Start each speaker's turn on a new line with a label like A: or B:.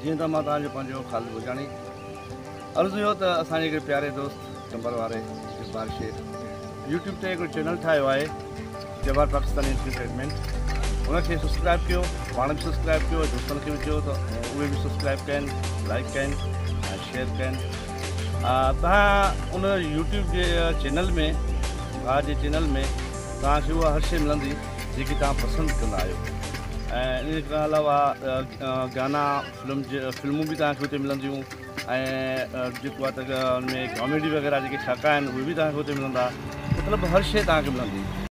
A: जीअं त मां तव्हांजो पंहिंजो ख़ालिद भुजाणी अर्ज़ु हुयो त असांजे हिकिड़े प्यारे दोस्त चंबर वारे जब्बार शेख यूट्यूब ते हिकिड़ो चैनल ठाहियो आहे जब्बार पाकिस्तानी एंटरटेनमेंट। उनखे सब्सक्राइब कयो, पाण बि सब्सक्राइब कयो, दोस्तनि खे बि चयो त उहे बि सब्सक्राइब कनि, लाइक कनि ऐं शेयर कनि। तव्हां उन यूट्यूब जे चैनल में तव्हांजे चैनल में तव्हांखे उहा हर शइ मिलंदी जेकी तव्हां पसंदि कंदा आहियो। ऐं इन खां अलावा गाना फिल्मूं बि तव्हांखे हुते मिलंदियूं ऐं जेको आहे त हुन में कॉमेडी वग़ैरह जेके छाका आहिनि उहे बि तव्हांखे हुते मिलंदा। मतिलबु हर शइ तव्हांखे मिलंदी।